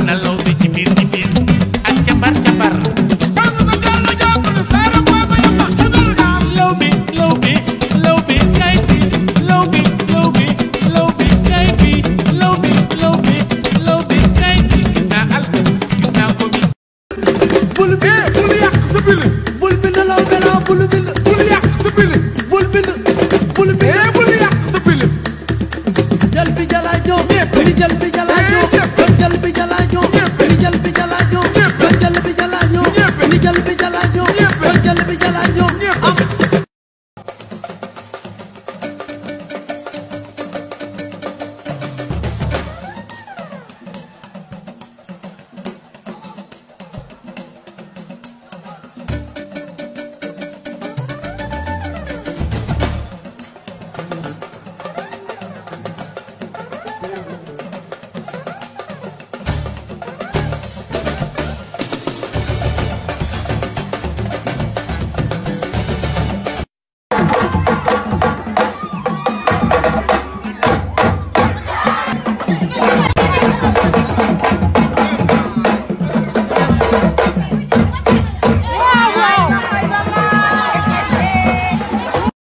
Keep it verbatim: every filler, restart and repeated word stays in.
na lawbe ci biir ci biir ak cambar cambar lawbe lawbe lawbe kay fi lawbe lawbe lawbe kay fi lawbe lawbe lawbe kay fi gis naa al gis naa ko mi bul bi bul yàq sa bili bul bi na lawbe la bul bi bul yàq sa bili bul bi bul bi bul yàq sa bili jël bi jalaajo li jël bi jalaajo jël bi jalaajo li jël bi jalaajo jël bi jalaajo li jël bi jalaajo jël bi jalaajo